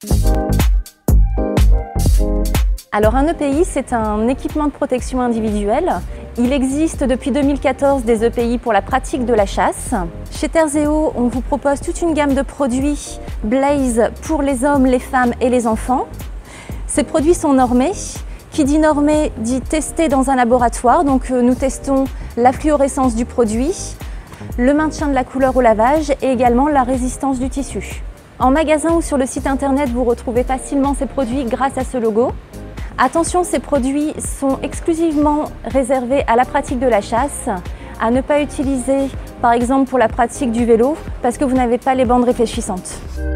Alors un EPI, c'est un équipement de protection individuelle. Il existe depuis 2014 des EPI pour la pratique de la chasse. Chez Terzeo, on vous propose toute une gamme de produits Blaze pour les hommes, les femmes et les enfants. Ces produits sont normés. Qui dit normé dit testé dans un laboratoire, donc nous testons la fluorescence du produit, le maintien de la couleur au lavage et également la résistance du tissu. En magasin ou sur le site internet, vous retrouvez facilement ces produits grâce à ce logo. Attention, ces produits sont exclusivement réservés à la pratique de la chasse, à ne pas utiliser par exemple pour la pratique du vélo parce que vous n'avez pas les bandes réfléchissantes.